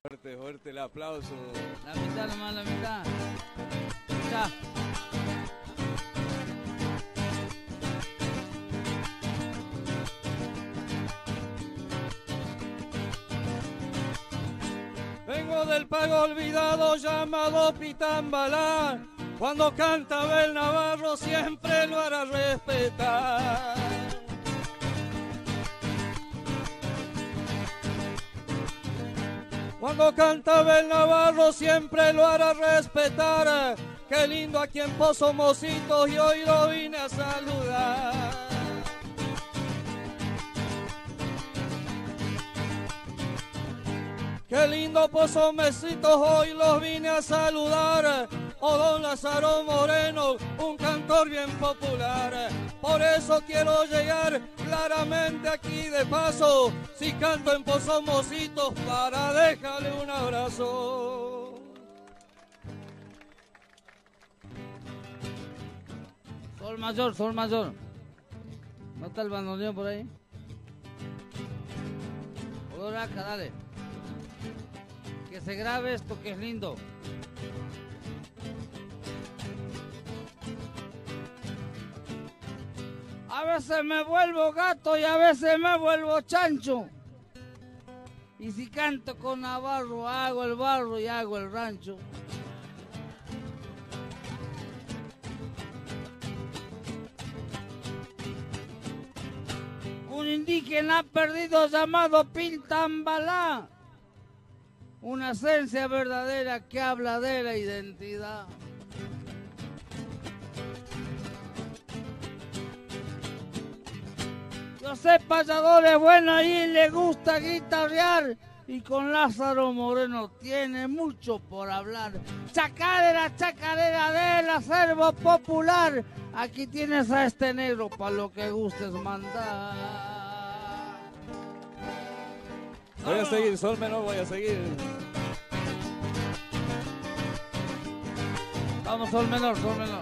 Fuerte, fuerte el aplauso. La mitad nomás, la mitad. Ya. Vengo del pago olvidado llamado Pitambalá. Cuando canta Abel Navarro siempre lo hará respetar. Cuando canta Abel Navarro siempre lo hará respetar. Qué lindo aquí en Pozo Mocitos y hoy lo vine a saludar. Qué lindo Pozo Mocitos, hoy los vine a saludar. Oh, don Lázaro Moreno, un cantor bien popular. Por eso quiero llegar claramente aquí de paso. Si canto en Pozo Mocitos para dejarle un abrazo. Sol mayor, sol mayor. ¿No está el bandoneón por ahí? Olor acá, dale. Que se grabe esto que es lindo. A veces me vuelvo gato y a veces me vuelvo chancho. Y si canto con Navarro hago el barro y hago el rancho. Un indígena perdido llamado Pintambalá. Una esencia verdadera que habla de la identidad. José Payador es bueno y le gusta guitarrear. Y con Lázaro Moreno tiene mucho por hablar. Chacarera, chacarera del acervo popular. Aquí tienes a este negro para lo que gustes mandar. Voy a seguir, sol menor, voy a seguir. Vamos, sol menor, sol menor.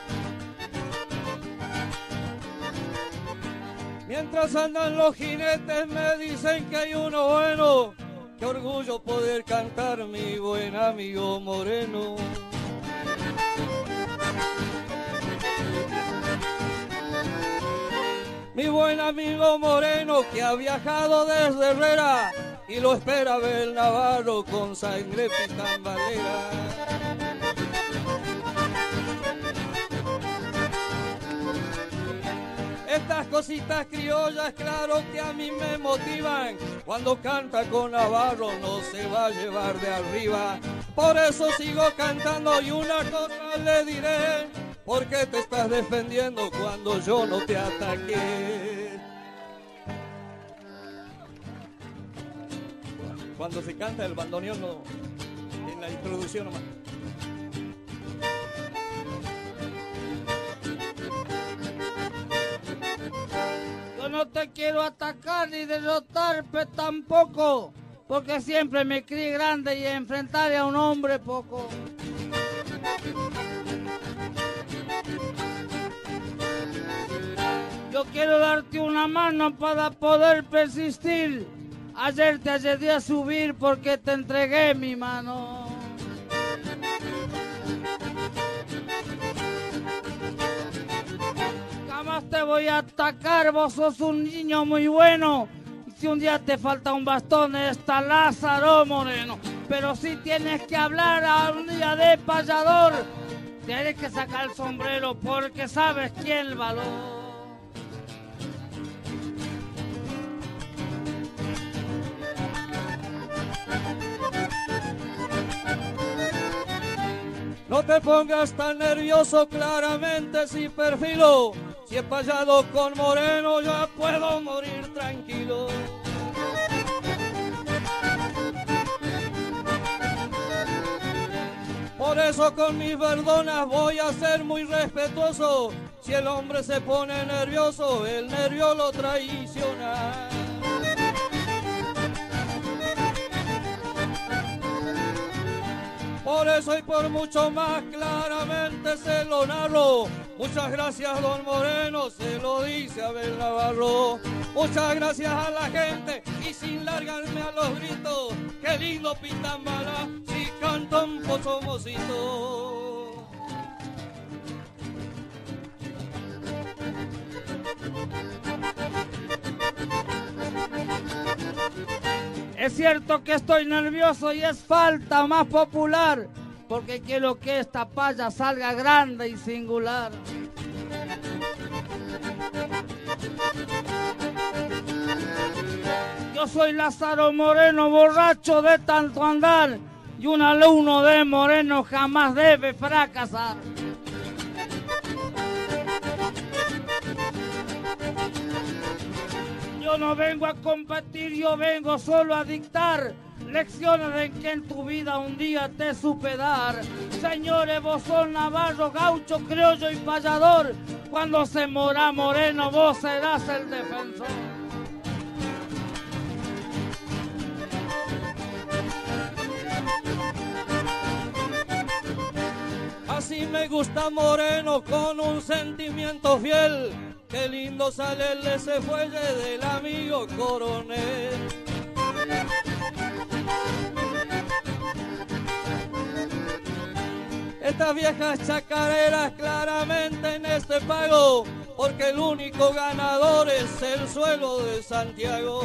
Mientras andan los jinetes me dicen que hay uno bueno. Qué orgullo poder cantar mi buen amigo Moreno. Mi buen amigo Moreno que ha viajado desde Herrera y lo espera Abel Navarro con sangre pitambalera. Estas cositas criollas, claro que a mí me motivan. Cuando canta con Navarro no se va a llevar de arriba. Por eso sigo cantando y una cosa le diré. ¿Por qué te estás defendiendo cuando yo no te ataqué? Cuando se canta el bandoneón no, en la introducción nomás. Yo no te quiero atacar ni derrotar, pero tampoco, porque siempre me crié grande y enfrentaré a un hombre poco. Yo quiero darte una mano para poder persistir. Ayer te ayudé a subir porque te entregué mi mano. Jamás te voy a atacar, vos sos un niño muy bueno. Y si un día te falta un bastón, está Lázaro Moreno. Pero si tienes que hablar a un día de payador, tienes que sacar el sombrero porque sabes quién el valor. No te pongas tan nervioso, claramente si perfilo. Si he payado con Moreno ya puedo morir tranquilo. Por eso con mis verdonas voy a ser muy respetuoso. Si el hombre se pone nervioso, el nervio lo traiciona. Por eso y por mucho más claramente se lo narro. Muchas gracias, don Moreno, se lo dice Abel Navarro. Muchas gracias a la gente y sin largarme a los gritos, qué lindo Pitambala, si canta un pozo mocito. Es cierto que estoy nervioso y es falta más popular, porque quiero que esta paya salga grande y singular. Yo soy Lázaro Moreno, borracho de tanto andar, y un alumno de Moreno jamás debe fracasar. Yo no vengo a competir, yo vengo solo a dictar lecciones de que en tu vida un día te supe dar. Señores, vos sos navarro, gaucho, criollo y payador. Cuando se mora Moreno, vos serás el defensor. Así me gusta Moreno, con un sentimiento fiel. Qué lindo sale el ese fuelle del amigo coronel. Estas viejas chacareras claramente en este pago, porque el único ganador es el suelo de Santiago.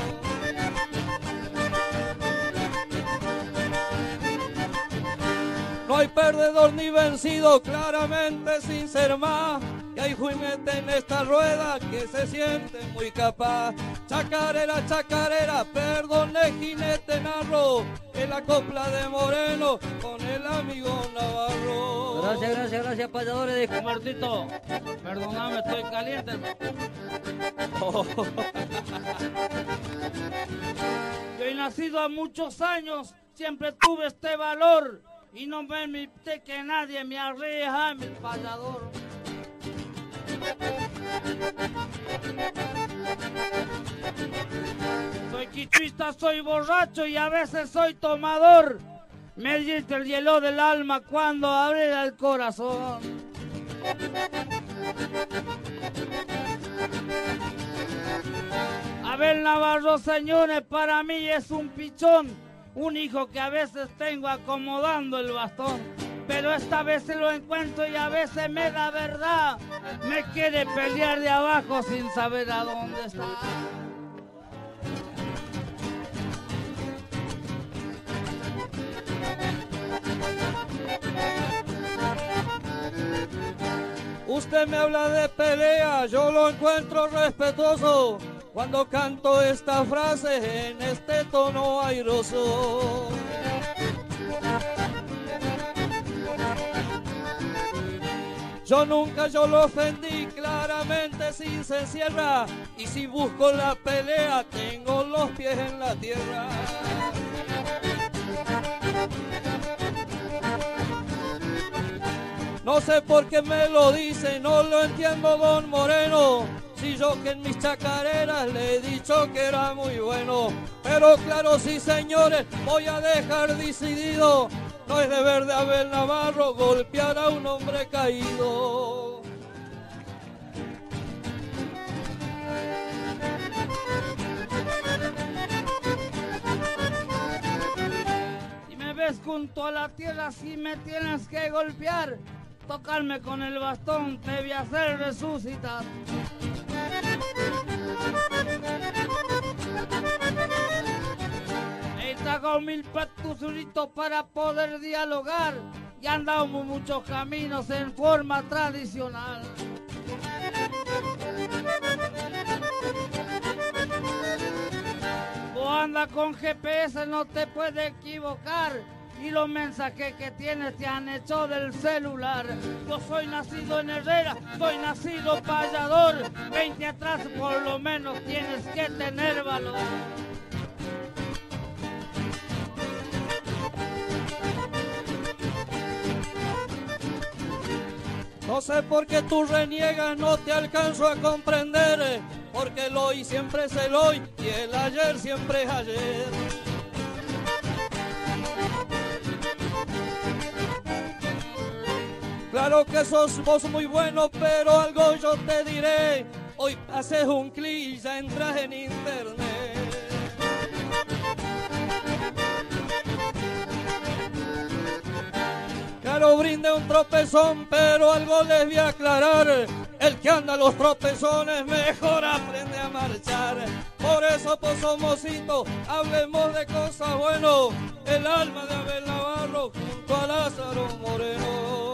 No hay perdedor ni vencido, claramente sin ser más. Y hay jinete en esta rueda que se siente muy capaz. Chacarera, chacarera, perdone jinete narro, en la copla de Moreno con el amigo Navarro. Gracias, payadores. Dijo Martito, perdóname, estoy caliente. Yo he nacido a muchos años, siempre tuve este valor, y no me permite que nadie me arreja mi payador. Soy quichuista, soy borracho y a veces soy tomador. Me dice el hielo del alma cuando abre el corazón. Abel Navarro, señores, para mí es un pichón, un hijo que a veces tengo acomodando el bastón. Pero esta vez se lo encuentro y a veces me da verdad. Me quiere pelear de abajo sin saber a dónde está. Usted me habla de pelea, yo lo encuentro respetuoso cuando canto esta frase en este tono airoso. Yo lo ofendí, claramente sin se encierra, y si busco la pelea tengo los pies en la tierra. No sé por qué me lo dice, no lo entiendo, don Moreno, si yo que en mis chacareras le he dicho que era muy bueno. Pero claro, sí señores, voy a dejar decidido, no es deber de Abel Navarro golpear a un hombre caído. Si me ves junto a la tierra, si me tienes que golpear, tocarme con el bastón, te voy a hacer resucitar. He tragado 1000 patuzuritos para poder dialogar y andamos muchos caminos en forma tradicional. Vos andas con GPS, no te puedes equivocar, y los mensajes que tienes te han hecho del celular. Yo soy nacido en Herrera, soy nacido payador, 20 atrás por lo menos tienes que tener valor. No sé por qué tú reniegas, no te alcanzo a comprender, porque el hoy siempre es el hoy y el ayer siempre es ayer. Claro que sos vos muy bueno, pero algo yo te diré. Hoy haces un clic y ya entras en internet. Claro, brinde un tropezón, pero algo les voy a aclarar. El que anda a los tropezones mejor aprende a marchar. Por eso, pues, mocito, hablemos de cosas buenas. El alma de Abel Navarro junto a Lázaro Moreno.